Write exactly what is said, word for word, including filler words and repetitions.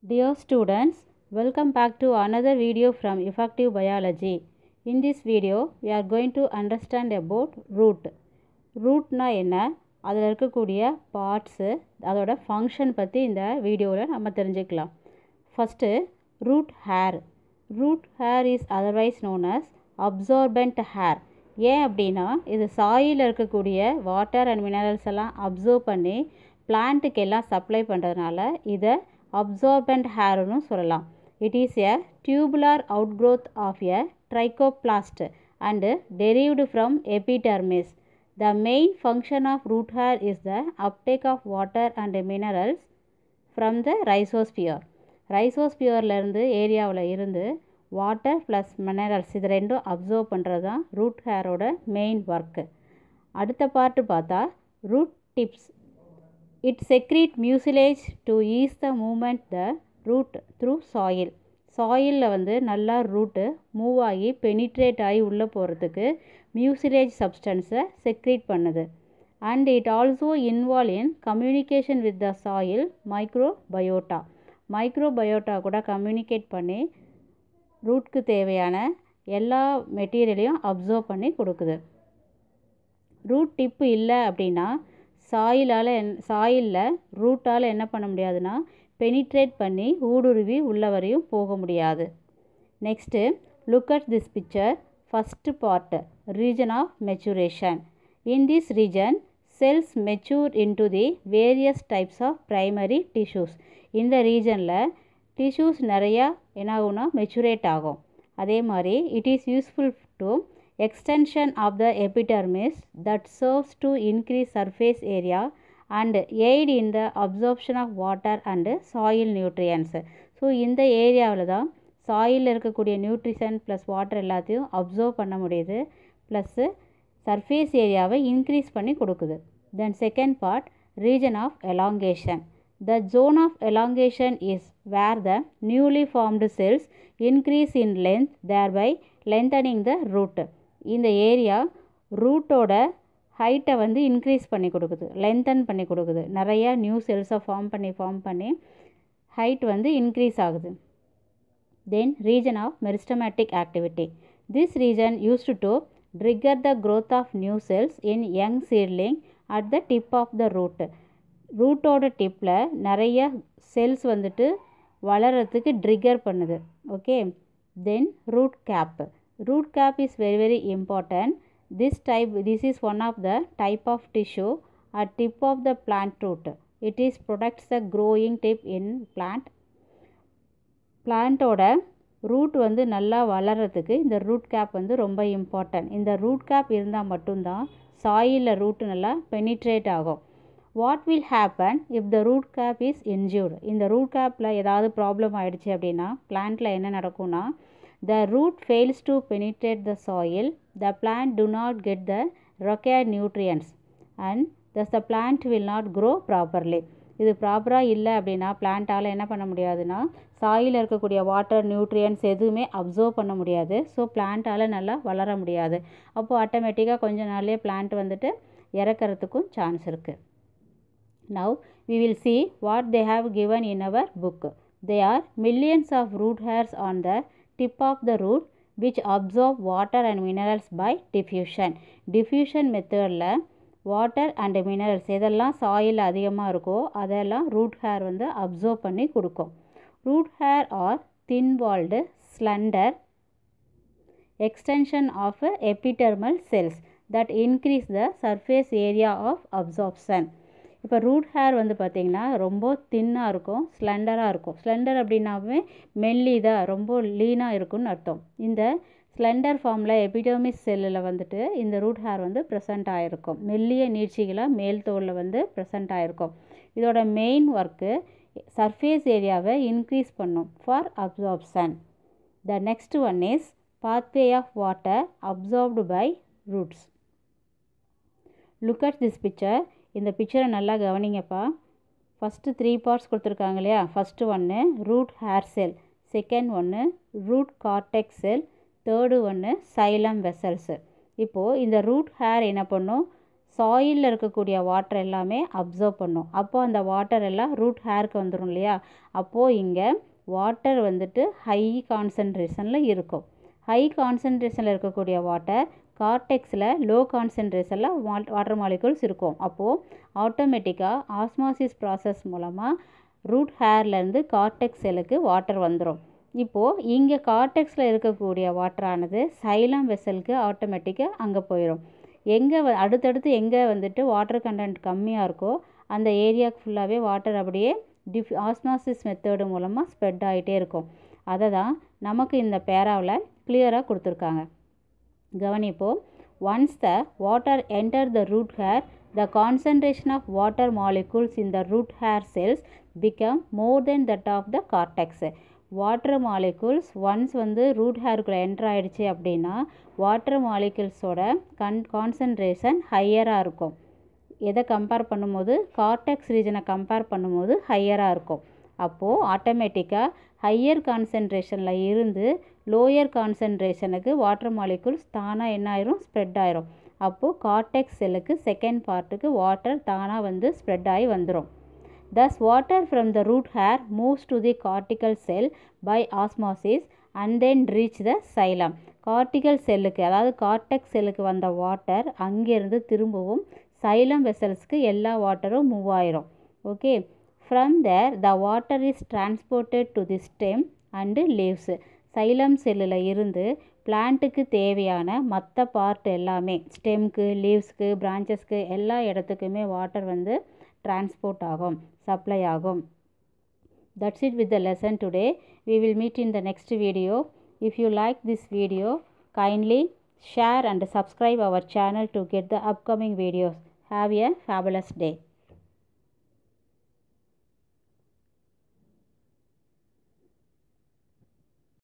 Dear students, welcome back to another video from Effective Biology. In this video, we are going to understand about root. Root na என்ன அதில் இருக்கக்கூடிய parts அதோட function பற்றி இந்த வீடியோவில் நம்ம தெரிஞ்சுக்கலாம். First root hair. Root hair is otherwise known as absorbent hair. ஏன் அப்படின்னா இது சாயில் இருக்கக்கூடிய வாட்டர் அண்ட் மினரல்ஸ் எல்லாம் அப்சர்வ் பண்ணி பிளான்ட்டுக்கு எல்லாம் சப்ளை பண்ணுறதுனால இதை absorbent hairனு சொல்லலாம். It is a tubular outgrowth of a trichoplast and derived from epidermis. The main function of root hair is the uptake of water and minerals from the rhizosphere. Rhizosphereல இருந்து ஏரியாவில் இருந்து water plus minerals இது ரெண்டும் absorb பண்ணுறது தான் root ஹேரோட main work. அடுத்த part பார்த்தா root tips. It secrete mucilage to ease the movement the root through soil. சாயிலில் வந்து நல்லா ரூட்டு மூவ் ஆகி பெனிட்ரேட் ஆகி உள்ளே போகிறதுக்கு மியூசிலேஜ் சப்ஸ்டன்ஸை செக்ரீட் பண்ணுது. And it also involve in communication with the soil microbiota. Microbiota கூட கம்யூனிகேட் பண்ணி ரூட்க்கு தேவையான எல்லா மெட்டீரியலையும் அப்சர்வ் பண்ணி கொடுக்குது. ரூட் டிப்பு இல்லை அப்படின்னா சாயிலால் என் சாயிலில் ரூட்டால் என்ன பண்ண முடியாதுன்னா பெனிட்ரேட் பண்ணி ஊடுருவி உள்ள வரையும் போக முடியாது. Next look at this picture. First part region of maturation. In this region cells mature into the various types of primary tissues. இந்த ரீஜனில் டிஷ்யூஸ் நிறையா என்ன ஆகும்னா மெச்சுரேட் ஆகும். அதே மாதிரி it is useful to extension of the epidermis that serves to increase surface area and aid in the absorption of water and soil nutrients. So இந்த ஏரியாவில் தான் சாயிலில் இருக்கக்கூடிய நியூட்ரிஷன் ப்ளஸ் வாட்டர் எல்லாத்தையும் அப்சர்வ் பண்ண முடியுது, ப்ளஸ்ஸு சர்ஃபேஸ் ஏரியாவை increase பண்ணி கொடுக்குது. Then second part region of elongation. The zone of elongation is where the newly formed cells increase in length, thereby lengthening the root. இந்த ஏரியா ரூட்டோட ஹைட்டை வந்து இன்க்ரீஸ் பண்ணி கொடுக்குது, லென்த்தன் பண்ணி கொடுக்குது. நிறையா நியூ செல்ஸை ஃபார்ம் பண்ணி ஃபார்ம் பண்ணி ஹைட் வந்து இன்க்ரீஸ் ஆகுது. Then region of meristematic activity. This region used to trigger the growth of new cells in young seedling at the tip of the root. ரூட்டோட டிப்பில் நிறைய செல்ஸ் வந்துட்டு வளர்கிறதுக்கு ட்ரிகர் பண்ணுது. Okay. Then root cap. Root cap is very very important. This type this is one of the type of tissue at tip of the plant root. It is protects the growing tip in plant. பிளான்ட்டோட root வந்து நல்லா வளர்கிறதுக்கு இந்த root gap வந்து ரொம்ப important. இந்த root cap இருந்தால் மட்டும்தான் சாயிலில் ரூட்டு நல்லா பெனிட்ரேட் ஆகும். What will happen if the root cap is injured. இந்த ரூட் கேப்பில் ஏதாவது ப்ராப்ளம் ஆகிடுச்சு அப்படின்னா பிளான்ட்டில் என்ன நடக்கும்னா the root fails to penetrate the soil, the plant do not get the required nutrients and thus the plant will not grow properly. இது ப்ராப்பராக இல்லை அப்படின்னா பிளான்ட்டால் என்ன பண்ண முடியாதுன்னா சாயில் இருக்கக்கூடிய வாட்டர் நியூட்ரியன்ஸ் எதுவுமே அப்சர்வ் பண்ண முடியாது. ஸோ பிளான்ட்டால் நல்லா வளர முடியாது. அப்போது ஆட்டோமேட்டிக்காக கொஞ்ச நாள்லேயே பிளான்ட் வந்துட்டு இறக்கிறதுக்கும் சான்ஸ் இருக்குது. Now we will see what they have given in our book. They are millions of root hairs on the tip of the root which absorb water and minerals by diffusion. Diffusion மெத்தடில் water and minerals எதெல்லாம் soil அதிகமாக இருக்கோ அதெல்லாம் root hair வந்து absorb பண்ணி கொடுக்கும். Root hair are thin walled slender extension of epidermal cells that increase the surface area of absorption. இப்போ root hair வந்து பார்த்திங்கன்னா ரொம்ப தின்னாக இருக்கும், ஸ்லெண்டராக இருக்கும். ஸ்லெண்டர் அப்படின்னாவே மெல்லிதாக ரொம்ப லீனாக இருக்கும்னு அர்த்தம். இந்த ஸ்லெண்டர் ஃபார்மில் எபிடெர்மிஸ் செல்லில் வந்துட்டு இந்த ரூட் ஹேர் வந்து ப்ரெசென்ட் ஆகிருக்கும். மெல்லிய நீட்சிகளாக மேல் தோலில் வந்து ப்ரெசென்ட் ஆகிருக்கும். இதோட மெயின் ஒர்க்கு சர்ஃபேஸ் ஏரியாவை இன்க்ரீஸ் பண்ணும் for absorption. The next one is pathway of water absorbed by roots. Look at this picture. இந்த பிக்சரை நல்லா கவனிங்கப்பா. ஃபஸ்ட்டு த்ரீ பார்ட்ஸ் கொடுத்துருக்காங்க இல்லையா. ஃபஸ்ட்டு ஒன்று ரூட் ஹேர் செல், செகண்ட் ஒன்று ரூட் கார்டெக்ஸ் செல், தேர்டு ஒன்று சைலம் வெசல்ஸு. இப்போது இந்த ரூட் ஹேர் என்ன பண்ணும் சாயிலில் இருக்கக்கூடிய வாட்டர் எல்லாமே அப்சர்வ் பண்ணும். அப்போது அந்த வாட்டர் எல்லாம் ரூட் ஹேருக்கு வந்துடும் இல்லையா. அப்போது இங்கே வாட்டர் வந்துட்டு ஹை கான்சன்ட்ரேஷனில் இருக்கும். ஹை கான்சன்ட்ரேஷனில் இருக்கக்கூடிய வாட்டர் கார்டெக்ஸில் லோ கான்சன்ட்ரேஷனில் வாட்டர் மாலிகூல்ஸ் இருக்கும். அப்போது ஆட்டோமேட்டிக்காக ஆஸ்மாசிஸ் ப்ராசஸ் மூலமாக ரூட் ஹேர்லேருந்து கார்டெக்ஸ் செல்லுக்கு வாட்டர் வந்துடும். இப்போது இங்கே கார்டெக்ஸில் இருக்கக்கூடிய வாட்டரானது சைலம் வெசலுக்கு ஆட்டோமேட்டிக்காக அங்கே போயிடும். எங்கே வ அடுத்தடுத்து எங்கே வந்துட்டு வாட்டர் கண்டென்ட் கம்மியாக இருக்கோ அந்த ஏரியாவுக்கு ஃபுல்லாகவே வாட்டர் அப்படியே டிஃப் ஆஸ்மாசிஸ் மெத்தடு மூலமாக ஸ்ப்ரெட் ஆகிட்டே இருக்கும். அதை தான் நமக்கு இந்த பேராவில் கிளியராக கொடுத்துருக்காங்க. கவனிப்போம். Once the water enter the root hair, the concentration of water molecules in the root hair cells become more then that of the cortex. Water molecules once வந்து ரூட் ஹேருக்குள்ளே என்டர் ஆகிடுச்சு அப்படின்னா வாட்டர் மாலிகூல்ஸோட கன் கான்சன்ட்ரேஷன் ஹையராக இருக்கும். எதை compare பண்ணும்போது cortex ரீஜனை compare பண்ணும்போது ஹையராக இருக்கும். அப்போது ஆட்டோமேட்டிக்காக ஹையர் கான்சன்ட்ரேஷனில் இருந்து லோயர் கான்சன்ட்ரேஷனுக்கு வாட்டர் மாலிகூல்ஸ் தானாக என்ன ஆயிரும், ஸ்ப்ரெட் ஆயிரும். அப்போது கார்டெக்ஸ் செல்லுக்கு செகண்ட் பார்ட்டுக்கு வாட்டர் தானாக வந்து ஸ்ப்ரெட் ஆகி வந்துடும். Thus water from the root hair moves to the cortical cell by osmosis and then reach the xylem. Cortical செல்லுக்கு அதாவது கார்டெக்ஸ் செல்லுக்கு வந்த வாட்டர் அங்கேருந்து திரும்பவும் சைலம் வெசல்ஸ்க்கு எல்லா வாட்டரும் மூவ் ஆயிரும். Okay. From there the water is transported to the stem and leaves. Xylem செல்லில் இருந்து பிளான்ட்டுக்கு தேவையான மற்ற பார்ட் எல்லாமே ஸ்டெம்க்கு, லீவ்ஸ்க்கு, பிரான்ச்சஸ்க்கு எல்லா இடத்துக்குமே வாட்டர் வந்து டிரான்ஸ்போர்ட் ஆகும், சப்ளை ஆகும். That's it with the lesson today. We will meet in the next video. If you like this video, kindly share and subscribe our channel to get the upcoming videos. Have a fabulous day.